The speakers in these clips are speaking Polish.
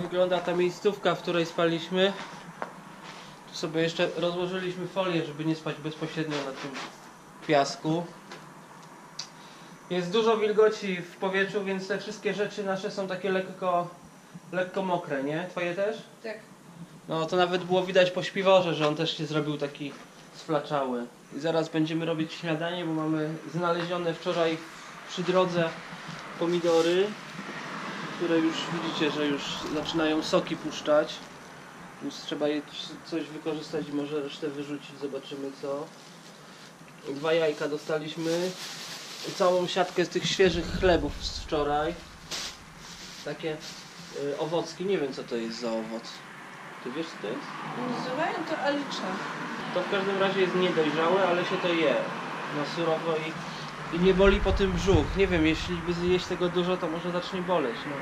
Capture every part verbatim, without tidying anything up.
wygląda ta miejscówka, w której spaliśmy. Tu sobie jeszcze rozłożyliśmy folię, żeby nie spać bezpośrednio na tym piasku. Jest dużo wilgoci w powietrzu, więc te wszystkie rzeczy nasze są takie lekko, lekko mokre, nie? Twoje też? Tak. No to nawet było widać po śpiworze, że on też się zrobił taki sflaczały. I zaraz będziemy robić śniadanie, bo mamy znalezione wczoraj przy drodze pomidory, które już widzicie, że już zaczynają soki puszczać. Więc trzeba je coś wykorzystać i może resztę wyrzucić, zobaczymy co. Dwa jajka dostaliśmy. Całą siatkę z tych świeżych chlebów z wczoraj. Takie y, owocki, nie wiem co to jest za owoc. Ty wiesz co to jest? Nazywają to alicza. To w każdym razie jest niedojrzałe, ale się to je na surowo i, i nie boli po tym brzuch. Nie wiem, jeśli by zjeść tego dużo, to może zacznie boleć. No,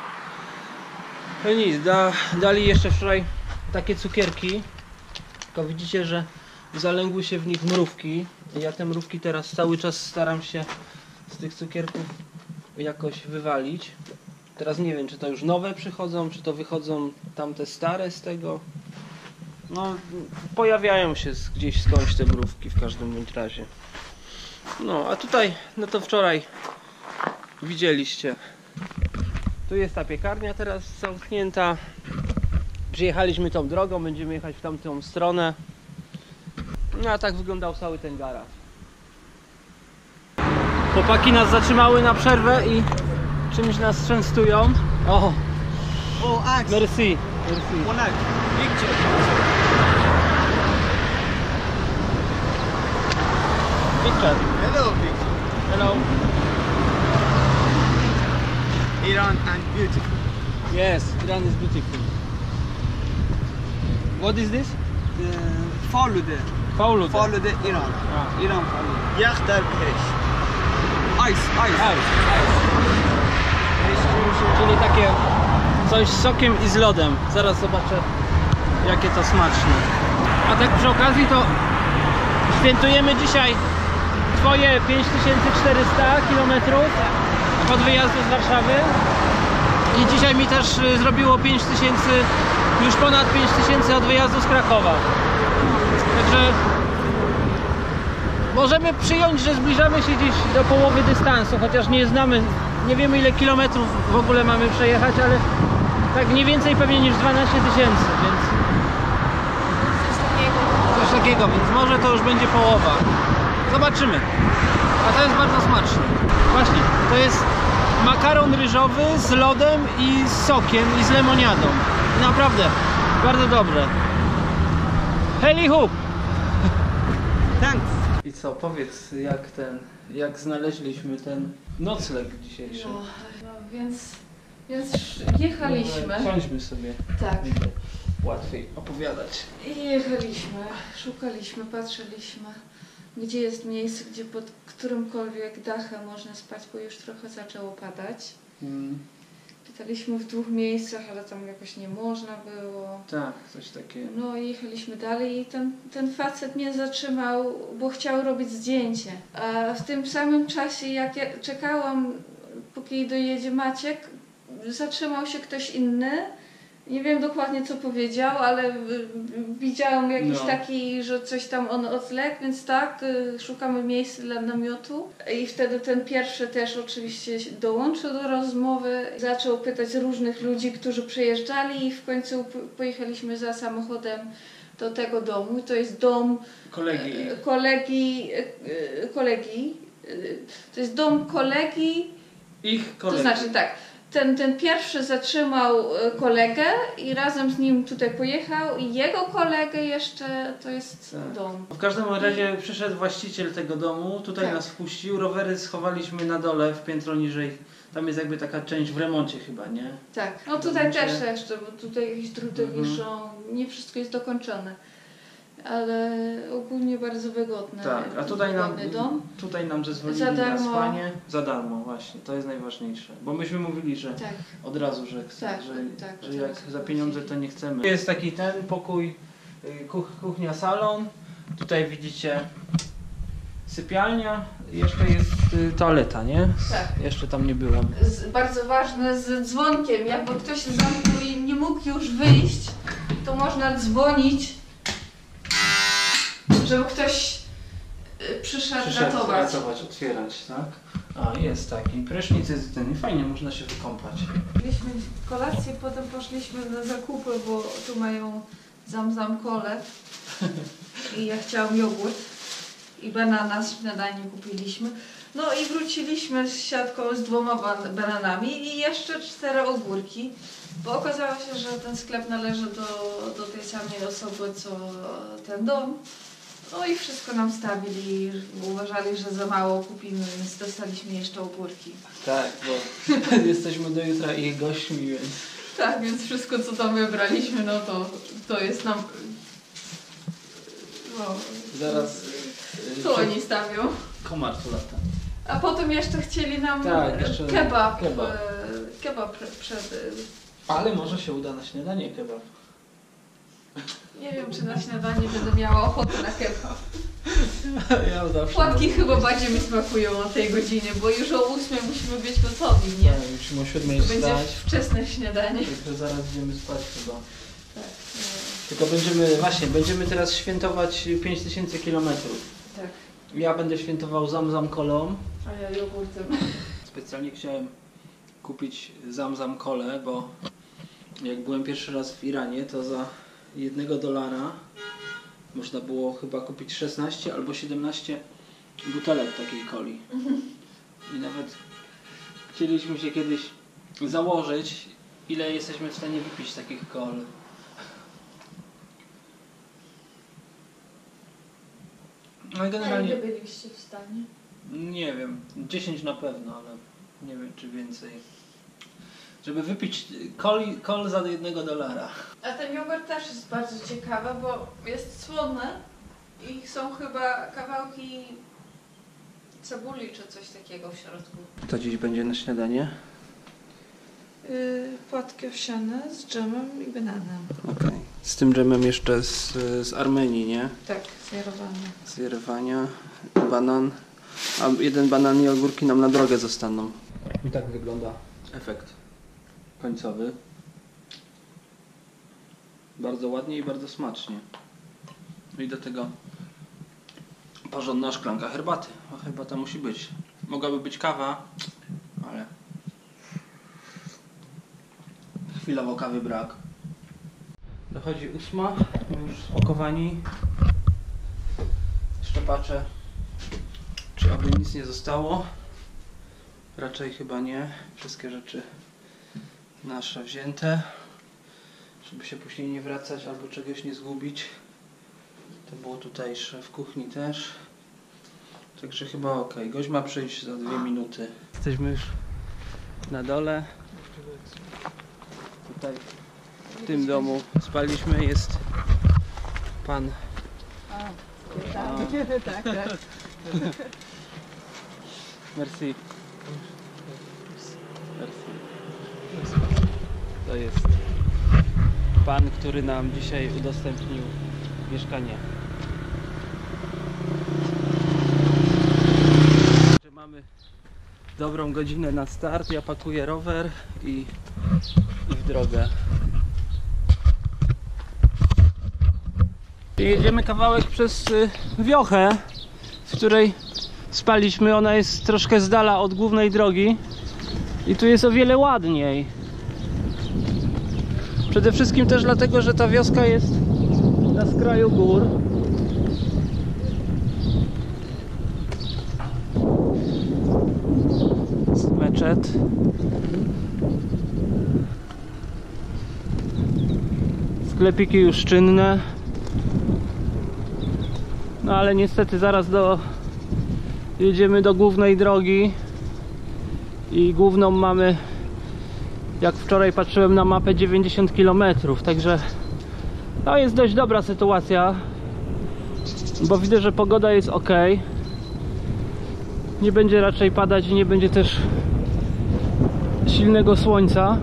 no nic, da, dali jeszcze wczoraj takie cukierki. Tylko widzicie, że zalęgły się w nich mrówki. I ja te mrówki teraz cały czas staram się z tych cukierków jakoś wywalić. Teraz nie wiem, czy to już nowe przychodzą, czy to wychodzą tamte stare z tego. No, pojawiają się z, gdzieś skądś te mrówki w każdym bądź razie. No, a tutaj, no to wczoraj widzieliście. Tu jest ta piekarnia teraz zamknięta. Przyjechaliśmy tą drogą, będziemy jechać w tamtą stronę. No a tak wyglądał cały ten garaż. Chłopaki nas zatrzymały na przerwę i czymś nas częstują. O! Oh, axe. Merci. Merci. One axe. Picture. Picture. Hello, picture. Hello. Iran and beautiful. Yes, Iran is beautiful. What is this? Uh, follow the Faulu. follow the Iran. Ah. Iran follow. Yakhtar Bhesh. Ice, ice. Czyli takie coś z sokiem i z lodem. Zaraz zobaczę, jakie to smaczne. A tak przy okazji to świętujemy dzisiaj twoje pięć tysięcy czterysta kilometrów od wyjazdu z Warszawy. I dzisiaj mi też zrobiło pięć tysięcy, już ponad pięć tysięcy od wyjazdu z Krakowa. Także możemy przyjąć, że zbliżamy się gdzieś do połowy dystansu, chociaż nie znamy, nie wiemy ile kilometrów w ogóle mamy przejechać, ale tak mniej więcej pewnie niż dwanaście tysięcy, więc coś takiego, więc może to już będzie połowa. Zobaczymy. A to jest bardzo smaczne. Właśnie, to jest makaron ryżowy z lodem i z sokiem i z lemoniadą. Naprawdę, bardzo dobre. Heli hup! Thanks. I co, powiedz jak ten, jak znaleźliśmy ten nocleg dzisiejszy. No, no więc, więc jechaliśmy. Siądźmy sobie. Tak. Łatwiej opowiadać. I jechaliśmy, szukaliśmy, patrzyliśmy, gdzie jest miejsce, gdzie pod którymkolwiek dachem można spać, bo już trochę zaczęło padać. Hmm. Pytaliśmy w dwóch miejscach, ale tam jakoś nie można było. Tak, coś takiego. No i jechaliśmy dalej i ten, ten facet mnie zatrzymał, bo chciał robić zdjęcie. A w tym samym czasie, jak ja czekałam, póki dojedzie Maciek, zatrzymał się ktoś inny. Nie wiem dokładnie co powiedział, ale widziałam jakiś no. taki, że coś tam on odległ, więc tak, szukamy miejsca dla namiotu. I wtedy ten pierwszy też oczywiście dołączył do rozmowy. Zaczął pytać różnych ludzi, którzy przejeżdżali i w końcu pojechaliśmy za samochodem do tego domu. To jest dom kolegi. kolegi, kolegi. To jest dom kolegi. Ich kolegi. To znaczy tak. Ten, ten pierwszy zatrzymał kolegę i razem z nim tutaj pojechał i jego kolegę jeszcze to jest tak. Dom. W każdym razie przyszedł właściciel tego domu, tutaj tak. nas wpuścił, rowery schowaliśmy na dole w piętro niżej. Tam jest jakby taka część w remoncie chyba, nie? Tak, no tutaj też jeszcze, bo tutaj jakieś druty mhm. wiszą, nie wszystko jest dokończone. Ale ogólnie bardzo wygodny, tak, a tutaj nam, dom. tutaj nam zezwolili za darmo. na spanie. Za darmo, właśnie, to jest najważniejsze. Bo myśmy mówili, że tak. od razu, że, chcemy, tak, że, tak, że jak za pieniądze to nie chcemy. Jest taki ten pokój, kuch, kuchnia, salon. Tutaj widzicie sypialnia. Jeszcze jest toaleta, nie? Tak. Jeszcze tam nie byłam. Z, bardzo ważne z dzwonkiem, jakby ktoś zamknął i nie nie mógł już wyjść, to można dzwonić, żeby ktoś y, przyszedł, Przyszedł ratować. ratować, otwierać, tak? A, jest taki. Prysznic jest ten i fajnie można się wykąpać. Mieliśmy kolację, potem poszliśmy na zakupy, bo tu mają zam-zam kole i ja chciałam jogurt i banana z śniadanie kupiliśmy. No i wróciliśmy z siatką z dwoma ban bananami i jeszcze cztery ogórki, bo okazało się, że ten sklep należy do, do tej samej osoby, co ten dom. No i wszystko nam stawili, bo uważali, że za mało kupimy, więc dostaliśmy jeszcze ogórki. Tak, bo jesteśmy do jutra ich gośćmi, więc... Tak, więc wszystko co tam wybraliśmy, no to, to jest nam... No, Zaraz... to oni stawią. Komar tu lata. A potem jeszcze chcieli nam Tak, jeszcze kebab, kebab. e, kebab przed... przed Ale może się uda na śniadanie kebab. nie wiem, czy na śniadanie będę miała ochotę na kebab. Ja zawsze... Płatki chyba bardziej mi smakują o tej godzinie, bo już o ósmej musimy być gotowi, nie? Tak, musimy o siódmej To będzie wstać. wczesne śniadanie. Także zaraz idziemy spać chyba. Tak, Tylko będziemy, właśnie, będziemy teraz świętować pięć tysięcy kilometrów. tak. Ja będę świętował zam-zam kolą. A ja jogurtem. Specjalnie chciałem kupić zam-zam kolę, bo jak byłem pierwszy raz w Iranie, to za jednego dolara można było chyba kupić szesnaście albo siedemnaście butelek takiej coli. I nawet chcieliśmy się kiedyś założyć, ile jesteśmy w stanie wypić takich kol. No i A generalnie... ile byliście w stanie? Nie wiem, dziesięć na pewno, ale nie wiem czy więcej. Żeby wypić kol, kol za jednego dolara. A ten jogurt też jest bardzo ciekawy, bo jest słony i są chyba kawałki cebuli czy coś takiego w środku. To dziś będzie na śniadanie? Yy, płatki owsiane z dżemem i bananem. Okej. Okay. Z tym dżemem jeszcze z, z Armenii, nie? Tak, zjerowane. Z Jerewania. Banan. A jeden banan i ogórki nam na drogę zostaną. I tak wygląda efekt końcowy. Bardzo ładnie i bardzo smacznie. I do tego porządna szklanka herbaty. A herbata musi być. Mogłaby być kawa, ale chwilowo kawy brak. Dochodzi ósma, już spakowani. Jeszcze patrzę, czy aby nic nie zostało. Raczej chyba nie. Wszystkie rzeczy nasze wzięte, żeby się później nie wracać albo czegoś nie zgubić. To było tutejsze, w kuchni też. Także chyba ok. Gość ma przyjść za dwie minuty. Jesteśmy już na dole. Tutaj w tym domu spaliśmy. Jest pan. A, A. tak, tak. Merci. Merci. To jest pan, który nam dzisiaj udostępnił mieszkanie. Mamy dobrą godzinę na start. Ja pakuję rower i, i w drogę. Jedziemy kawałek przez y, wiochę, z której spaliśmy. Ona jest troszkę z dala od głównej drogi i tu jest o wiele ładniej. Przede wszystkim też dlatego, że ta wioska jest na skraju gór. Meczet. Sklepiki już czynne. No ale niestety zaraz do jedziemy do głównej drogi i główną mamy, jak wczoraj patrzyłem na mapę, dziewięćdziesiąt kilometrów, także to jest dość dobra sytuacja, bo widzę, że pogoda jest ok. Nie będzie raczej padać i nie będzie też silnego słońca.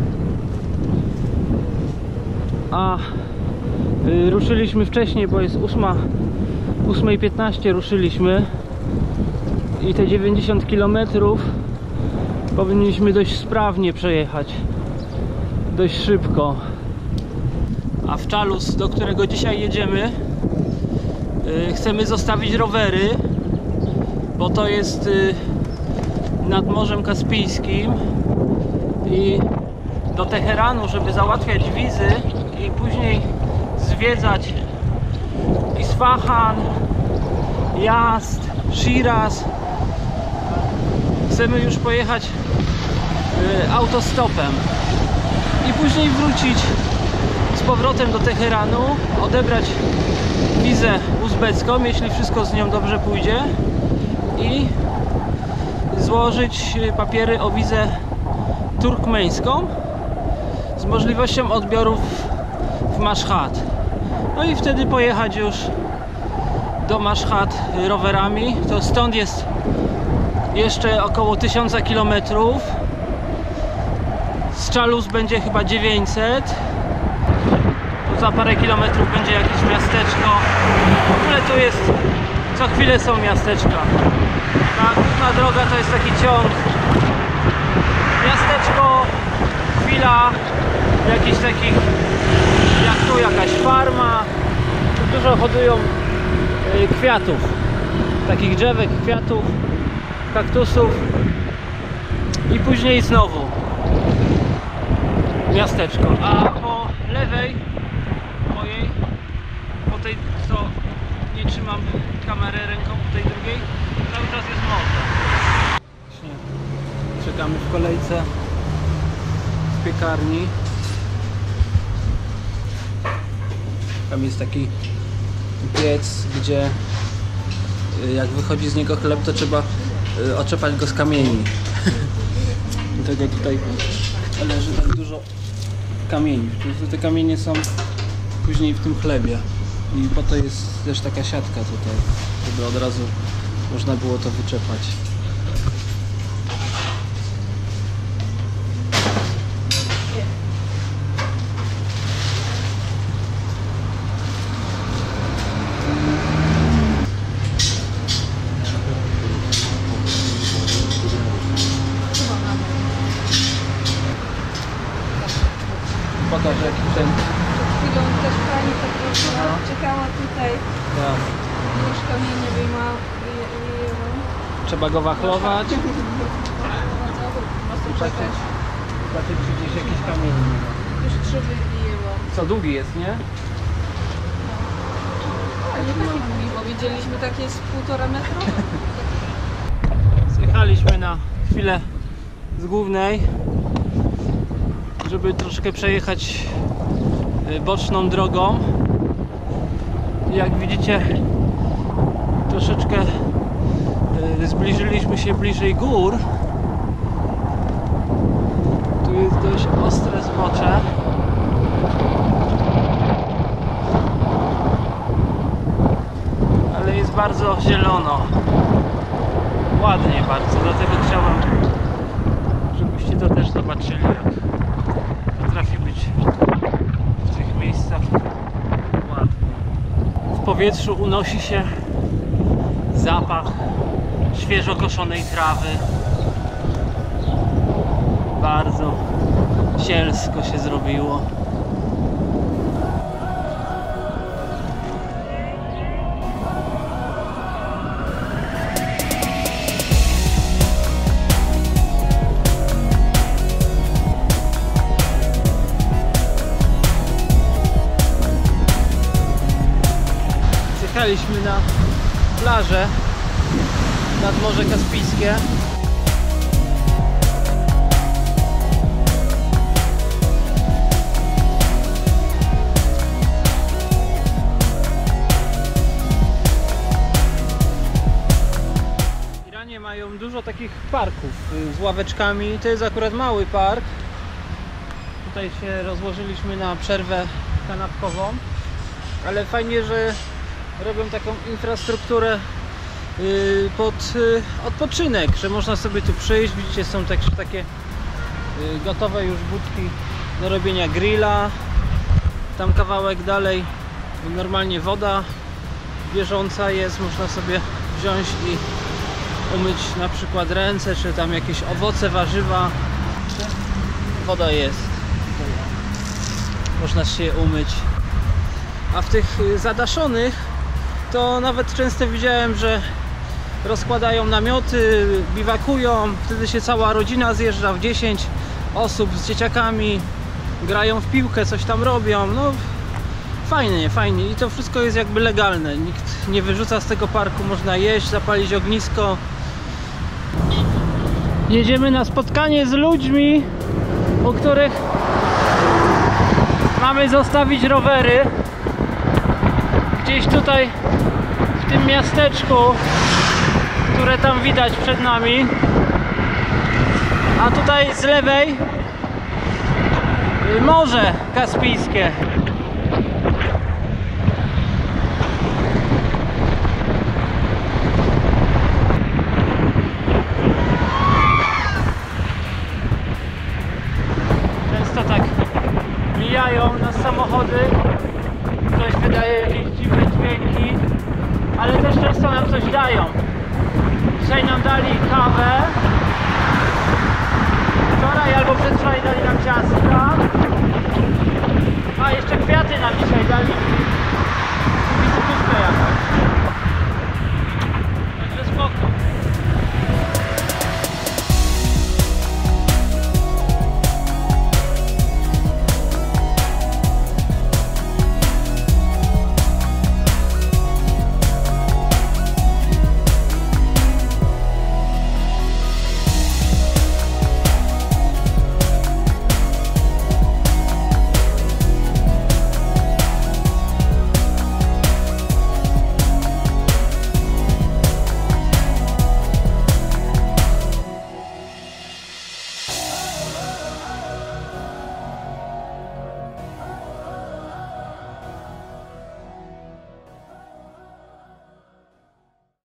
A y, ruszyliśmy wcześniej, bo jest ósma, ósma piętnaście ruszyliśmy i te dziewięćdziesiąt kilometrów powinniśmy dość sprawnie przejechać. dość szybko. A w Chalus, do którego dzisiaj jedziemy, yy, chcemy zostawić rowery, bo to jest yy, nad Morzem Kaspijskim i do Teheranu, żeby załatwiać wizy i później zwiedzać Isfahan, Yazd, Shiraz, chcemy już pojechać y, autostopem i później wrócić z powrotem do Teheranu, odebrać wizę uzbecką, jeśli wszystko z nią dobrze pójdzie, i złożyć papiery o wizę turkmeńską z możliwością odbiorów w Maszhad. No i wtedy pojechać już do Maszhad rowerami. To stąd jest jeszcze około tysiąc kilometrów. Z Chalus będzie chyba dziewięćset. Tu za parę kilometrów będzie jakieś miasteczko. W ogóle tu jest, co chwilę są miasteczka. Ta główna droga to jest taki ciąg. Miasteczko, chwila, jakichś takich, jak tu jakaś farma. Tu dużo hodują kwiatów, takich drzewek, kwiatów, kaktusów, i później znowu miasteczko. A po lewej mojej, po tej, co nie trzymam kamerę ręką, po tej drugiej, cały czas jest morze. Czekamy w kolejce w piekarni. Tam jest taki piec, gdzie jak wychodzi z niego chleb, to trzeba oczepać go z kamieni. Dlatego tutaj leży tak dużo kamieni. Te kamienie są później w tym chlebie. I po to jest też taka siatka tutaj, żeby od razu można było to wyczepać. Pokaż jaki ten... Przed chwilą też pani tak ruszyła, czekała tutaj, Tak. już kamienie wyjęła, wyjęła. Trzeba go wachlować. Mocno czekać. Zobaczyć, czy gdzieś jakieś kamienie nie ma. Już trzy wyjęło. Co, długi jest, nie? A nie taki długi, bo widzieliśmy takie z półtora metra. Zjechaliśmy na chwilę z głównej, żeby troszkę przejechać boczną drogą. Jak widzicie, troszeczkę zbliżyliśmy się bliżej gór. Tu jest dość ostre zbocze. Ale jest bardzo zielono. Ładnie bardzo, dlatego chciałem, żebyście to też zobaczyli, jak potrafi być w tych miejscach ładnie. W powietrzu unosi się zapach świeżo koszonej trawy. Bardzo sielsko się zrobiło. Zjechaliśmy na plażę nad Morze Kaspijskie. W Iranie mają dużo takich parków z ławeczkami. To jest akurat mały park. Tutaj się rozłożyliśmy na przerwę kanapkową, ale fajnie, że robią taką infrastrukturę pod odpoczynek, że można sobie tu przyjść. Widzicie, są także takie gotowe już budki do robienia grilla. Tam kawałek dalej normalnie woda bieżąca jest, można sobie wziąć i umyć na przykład ręce, czy tam jakieś owoce, warzywa. Woda jest. można się umyć. A w tych zadaszonych to nawet często widziałem, że rozkładają namioty, biwakują, wtedy się cała rodzina zjeżdża w dziesięć osób z dzieciakami, grają w piłkę, coś tam robią. No fajnie, fajnie i to wszystko jest jakby legalne, nikt nie wyrzuca z tego parku, można jeść, zapalić ognisko. Jedziemy na spotkanie z ludźmi, u których mamy zostawić rowery gdzieś tutaj w tym miasteczku, które tam widać przed nami. A tutaj z lewej Morze Kaspijskie. Często tak mijają nas samochody, ktoś wydaje jakieś dziwne dźwięki, ale też często nam coś dają. Dzisiaj nam dali kawę, wczoraj albo przedwczoraj dali nam ciasto.